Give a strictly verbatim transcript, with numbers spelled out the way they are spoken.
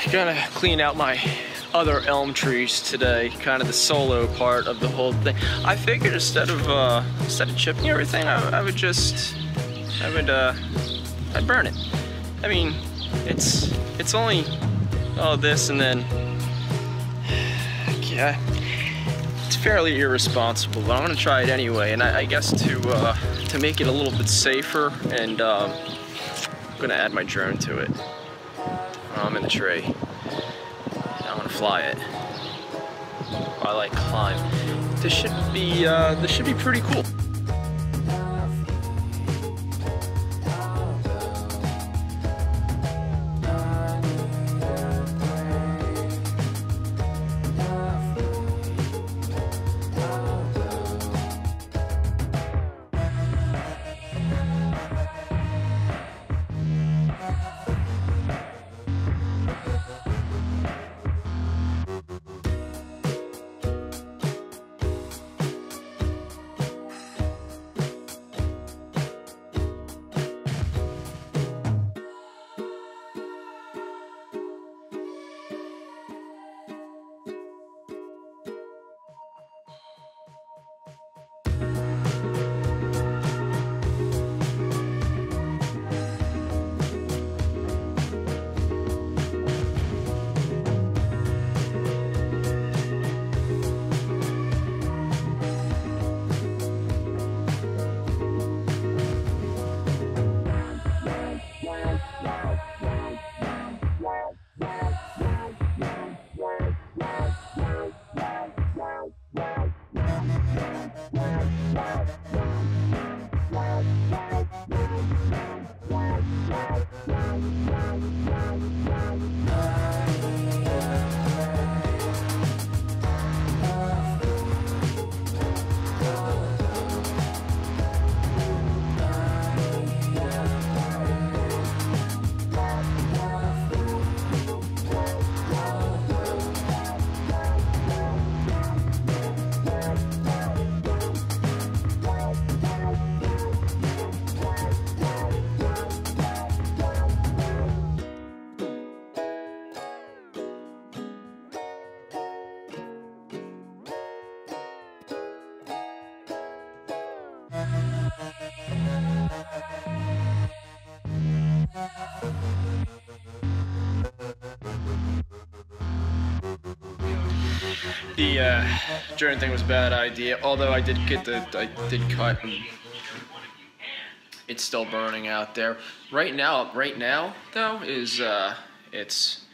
Gonna clean out my other elm trees today, kind of the solo part of the whole thing. I figured instead of uh, instead of chipping everything, I, I would just, I would, uh, I'd burn it. I mean, it's it's only all this, and then yeah, it's fairly irresponsible, but I'm gonna try it anyway. And I, I guess to uh, to make it a little bit safer, and um, I'm gonna add my drone to it. I'm in the tree. I'm gonna fly it. I like climb. This should be uh, this should be pretty cool. The uh, drone thing was a bad idea, although I did get the, I did cut, and it's still burning out there. Right now, right now though, is, uh, it's